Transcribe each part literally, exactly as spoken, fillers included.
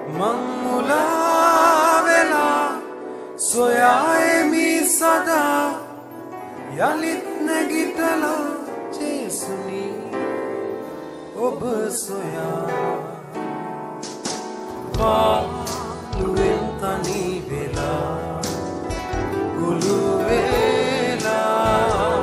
මං මුලා වෙලා සොයාෙමි සදා යලිත් නැගිටලා ජේසුනි ඔබ සොයා පාළුවෙන් තනි වෙලා ගුළු වෙලා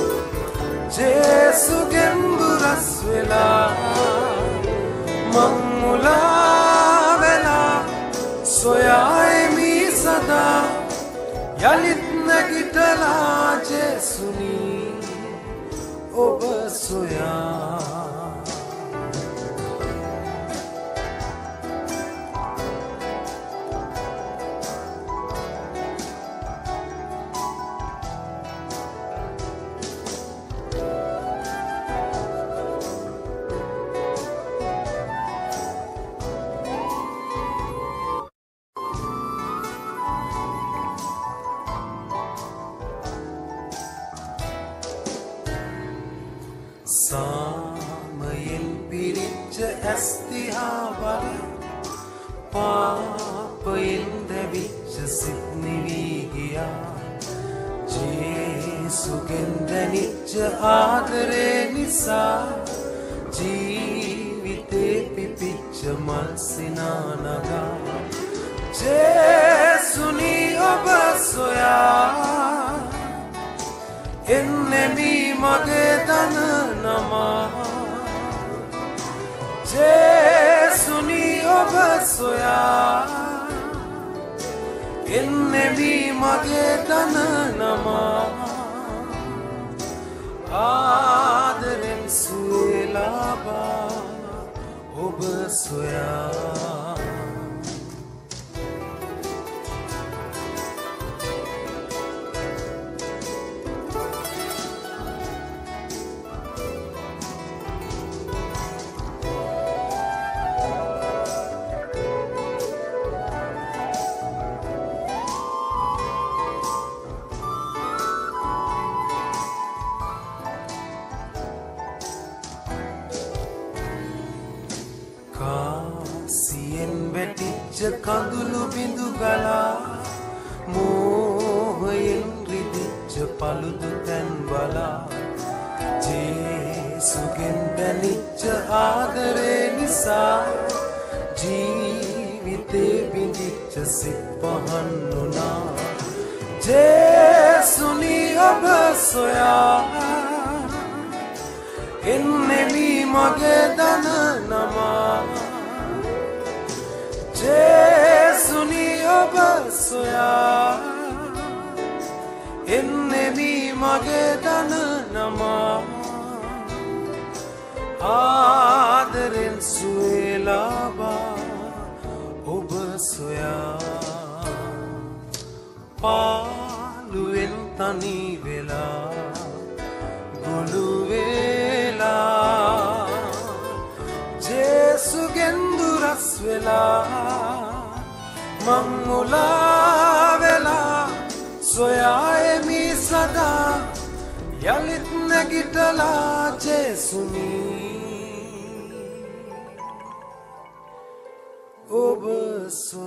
ජේසුගෙන් දුරස් වෙලා මං මුලා වෙලා සොයාෙමි සදා යලිත් නැගිටලා ජේසුනි ඔබ සොයා සාමයෙන් පිරිච්ච ඇස් දිහා බල පාපයෙන් දැවිච්ච සිත් නිවී ගියා ජේසුගෙන් දැනිච්ච ආදරේ නිසා ජීවිතේ පිපිච්ච මල් සිනා නගා ජේසුනි ඔබ සොයා එන්නෙමි මගේ දන නමා ජේසුනි ඔබ සොයා එන්නෙමි මගේ දන නමා ආදරෙන් සුවේ ලබා ඔබ සොයා කඳුළු බිඳු ගලා මෝහයෙන් රිදිච්ච පළුදු තැන් බලා ජේසුගෙන් දැනිච්ච ආදරේ නිසා ජීවිතේ බිඳිච්ච සිත් පහන් වුණා ජේසුනි ඔබ සොයා එන්නෙමි මගේ දන නමා ජේසුනි ඔබ සොයා එන්නෙමි මගේ දන නමා ආදරෙන් සුවේ ලබා ඔබ සොයා පාළුවෙන් තනි වෙලා ගොළු වෙලා ජේසුගෙන් දුරස් වෙලා මං මුලා වෙලා සොයාෙමි සදා යලිත් නැගිටලා ජේසුනි ඔබ සොයා